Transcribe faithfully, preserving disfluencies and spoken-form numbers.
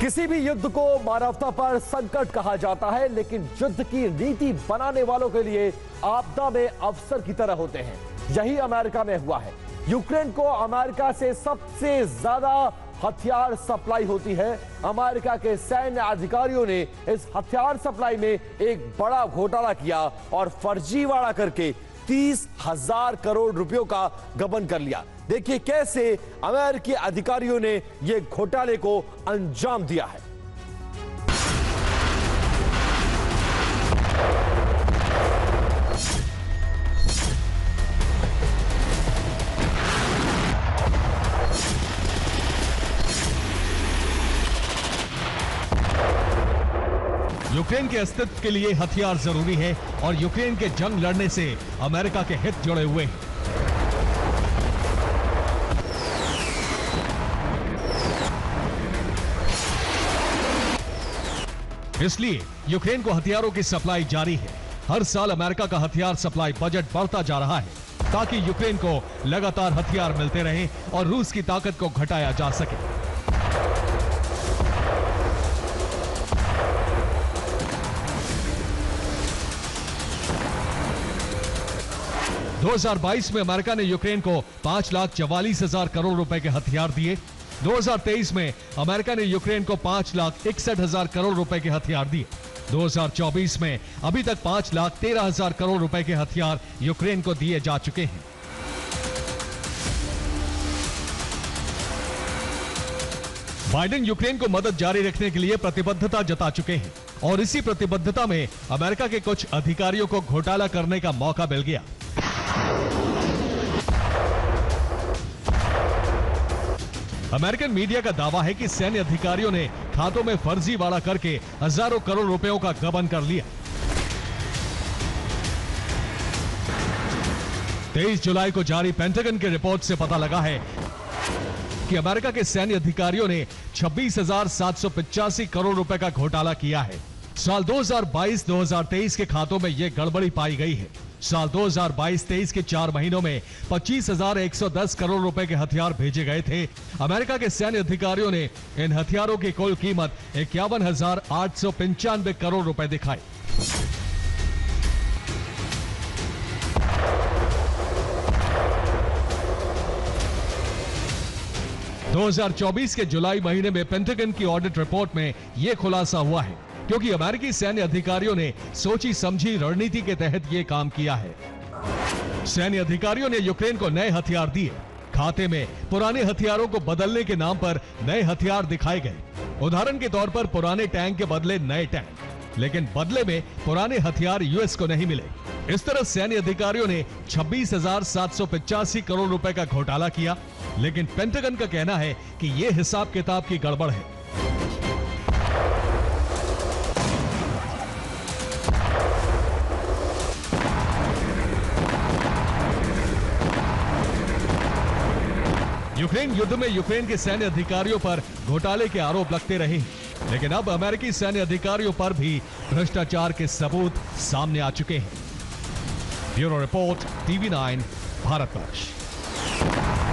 किसी भी युद्ध को मानवता पर संकट कहा जाता है, लेकिन युद्ध की नीति बनाने वालों के लिए आपदा में अवसर की तरह होते हैं। यही अमेरिका में हुआ है। यूक्रेन को अमेरिका से सबसे ज्यादा हथियार सप्लाई होती है। अमेरिका के सैन्य अधिकारियों ने इस हथियार सप्लाई में एक बड़ा घोटाला किया और फर्जीवाड़ा करके तीस हजार करोड़ रुपयों का गबन कर लिया। देखिए कैसे अमेरिकी अधिकारियों ने यह घोटाले को अंजाम दिया है। यूक्रेन के अस्तित्व के लिए हथियार जरूरी है और यूक्रेन के जंग लड़ने से अमेरिका के हित जुड़े हुए हैं। इसलिए यूक्रेन को हथियारों की सप्लाई जारी है। हर साल अमेरिका का हथियार सप्लाई बजट बढ़ता जा रहा है ताकि यूक्रेन को लगातार हथियार मिलते रहें और रूस की ताकत को घटाया जा सके। दो हज़ार बाईस में अमेरिका ने यूक्रेन को पांच लाख चवालीस हजार करोड़ रुपए के हथियार दिए। दो हज़ार तेईस में अमेरिका ने यूक्रेन को पांच लाख इकसठ हजार करोड़ रुपए के हथियार दिए। दो हज़ार चौबीस में अभी तक पांच लाख तेरह हजार करोड़ रुपए के हथियार यूक्रेन को दिए जा चुके हैं। बाइडेन यूक्रेन को मदद जारी रखने के लिए प्रतिबद्धता जता चुके हैं और इसी प्रतिबद्धता में अमेरिका के कुछ अधिकारियों को घोटाला करने का मौका मिल गया। अमेरिकन मीडिया का दावा है कि सैन्य अधिकारियों ने खातों में फर्जीवाड़ा करके हजारों करोड़ रुपयों का गबन कर लिया। तेईस जुलाई को जारी पेंटागन की रिपोर्ट से पता लगा है कि अमेरिका के सैन्य अधिकारियों ने छब्बीस हजार सात सौ पचासी करोड़ रुपए का घोटाला किया है। साल दो हज़ार बाईस दो हज़ार तेईस के खातों में यह गड़बड़ी पाई गई है। साल दो हज़ार बाईस तेईस के चार महीनों में पच्चीस हजार एक सौ दस करोड़ रुपए के हथियार भेजे गए थे। अमेरिका के सैन्य अधिकारियों ने इन हथियारों की कुल कीमत इक्यावन हजार आठ सौ पंचानवे करोड़ रुपए दिखाई। दो हज़ार चौबीस के जुलाई महीने में पेंटागन की ऑडिट रिपोर्ट में यह खुलासा हुआ है क्योंकि अमेरिकी सैन्य अधिकारियों ने सोची समझी रणनीति के तहत यह काम किया है। सैन्य अधिकारियों ने यूक्रेन को नए हथियार दिए। खाते में पुराने हथियारों को बदलने के नाम पर नए हथियार दिखाए गए। उदाहरण के तौर पर पुराने टैंक के बदले नए टैंक, लेकिन बदले में पुराने हथियार यूएस को नहीं मिले। इस तरह सैन्य अधिकारियों ने छब्बीस हजार सात सौ पचासी करोड़ रुपए का घोटाला किया, लेकिन पेंटागन का कहना है कि यह हिसाब किताब की गड़बड़ है। यूक्रेन युद्ध में यूक्रेन के सैन्य अधिकारियों पर घोटाले के आरोप लगते रहे, लेकिन अब अमेरिकी सैन्य अधिकारियों पर भी भ्रष्टाचार के सबूत सामने आ चुके हैं। Bureau report TV nine Bharatvarsh.